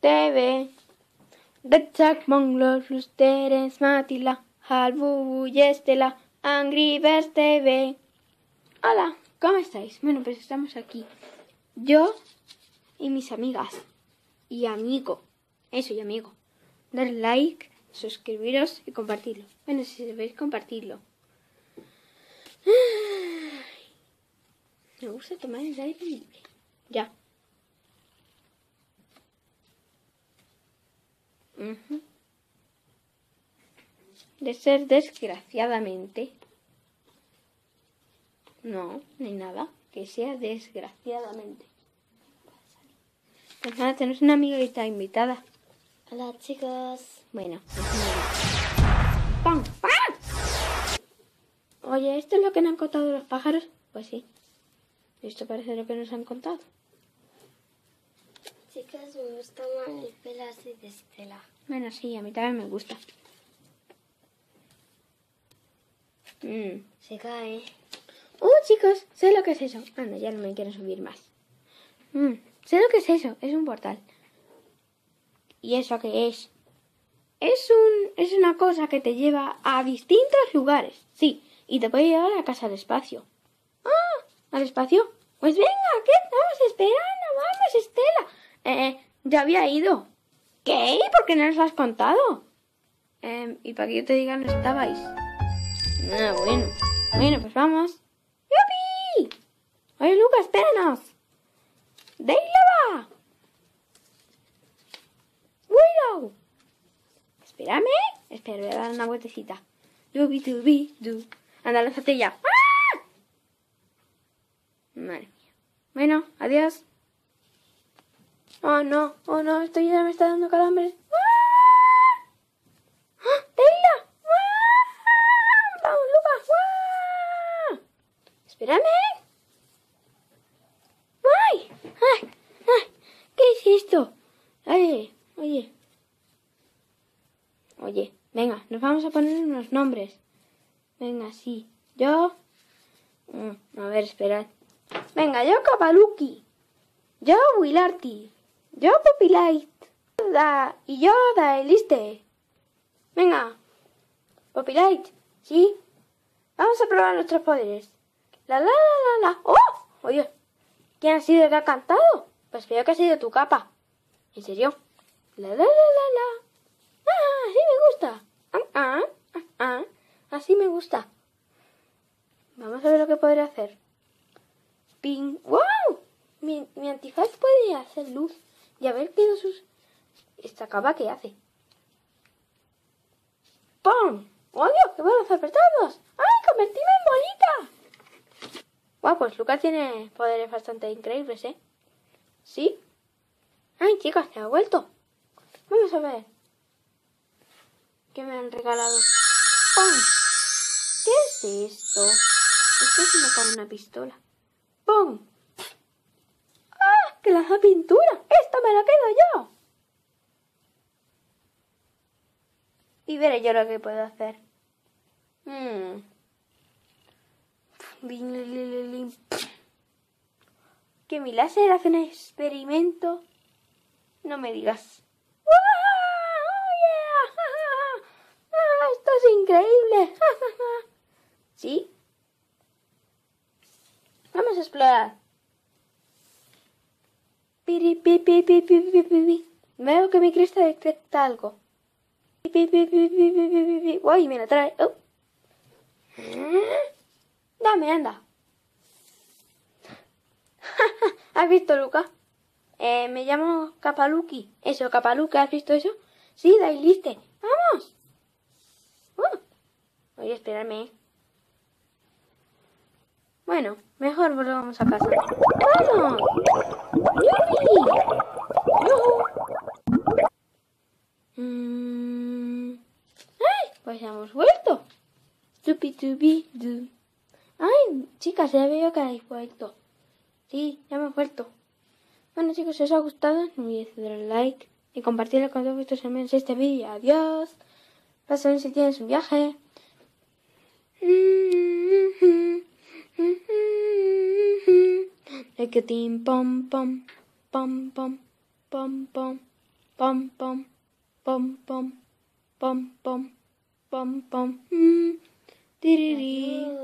TV. Redsack, Monglos, Lusterens, Matila, Halbubu y Estela, Angry Birds TV. Hola, ¿cómo estáis? Bueno, pues estamos aquí. Yo y mis amigas. Y amigo. Eso, y amigo. Darle like, suscribiros y compartirlo. Bueno, si sabéis compartirlo. Me gusta tomar el aire libre. Ya. De ser desgraciadamente. No, no hay nada. Que sea desgraciadamente. Pues nada, tenemos una amiguita invitada. Hola chicos. Bueno, ¡pam! ¡Pam! Oye, ¿esto es lo que nos han contado los pájaros? Pues sí. Esto parece lo que nos han contado. Chicas, me gusta más el pelo así de Estela. Bueno, sí, a mí también me gusta. Se cae. Chicos, sé lo que es eso. Anda, ya no me quiero subir más. Sé lo que es eso. Es un portal. ¿Y eso qué es? Es una cosa que te lleva a distintos lugares. Sí, y te puede llevar a la casa del espacio. ¿Al espacio? Pues venga, ¿qué estamos esperando? Vamos, Estela. Ya había ido. ¿Qué? ¿Y por qué no nos lo has contado? Y para que yo te diga, no estabais. Bueno. Bueno, pues vamos. ¡Yupi! Oye, Luca, espéranos. ¡De ahí la va! ¡Willow! Espérame. Espera, voy a dar una vueltecita. Dubi-dubi-du. Anda, lánzate ya. ¡Ah! Madre mía. Bueno, adiós. Oh no, esto ya me está dando calambres. ¡Ah! ¡Ah! ¡Teila! ¡Ah! ¡Vamos, Lucas! ¡Ah! Espérame. ¡Ay! ¡Ay! ¡Ay! ¿Qué es esto? Oye, venga, nos vamos a poner unos nombres. Venga, sí. Yo... a ver, esperad. Venga, yo Kapaluki. Yo Willarty. Yo Popilight. Y yo Daeliste. Venga. Popilight, ¿sí? Vamos a probar nuestros poderes. La. ¡Oh! Oye, ¿quién ha sido el que ha cantado? Pues creo que ha sido tu capa. ¿En serio? La. Así me gusta. Así me gusta. Vamos a ver lo que podré hacer. ¡Ping! ¡Wow! Mi antifaz puede hacer luz. Y a ver qué sus... Esta capa que hace. ¡Pum! ¡Oh, Dios! ¡Qué buenos apretados! ¡Ay! ¡Convertirme en bolita! Guau, pues Lucas tiene poderes bastante increíbles, ¿eh? ¿Sí? ¡Ay, chicas! ¡Se ha vuelto! Vamos a ver. ¿Qué me han regalado? ¡Pum! ¿Qué es esto? Esto es una pistola. ¡Pum! ¡Ah! ¡Que lanza pintura! ¡Esto me lo quedo yo! Y veré yo lo que puedo hacer. ¿Que mi láser hace un experimento? No me digas. ¡Oh, yeah! ¡Esto es increíble! ¿Sí? Vamos a explorar. Veo que mi cresta detecta algo. Uy, me la trae. Dame, anda. ¿Has visto, Luca? Me llamo Kapaluki. Eso, Kapaluki, ¿has visto eso? Sí, de ahí liste. ¡Vamos! Oye, espérame. Bueno, mejor volvamos a casa. ¡Vamos! ¡Yupi! ¡Ay! Pues ya hemos vuelto. Stupi-tubi-du. ¡Ay, chicas! Ya veo que habéis vuelto. Sí, ya hemos vuelto. Bueno, chicos, si os ha gustado, no olvidéis darle like y compartirlo con todos vuestros amigos este vídeo. Adiós. Pasen si tienes un viaje. Like a team pom pom pom pom pom pom Pom, pom, pom, pom, pom, pom, pom, pom. Tiriri.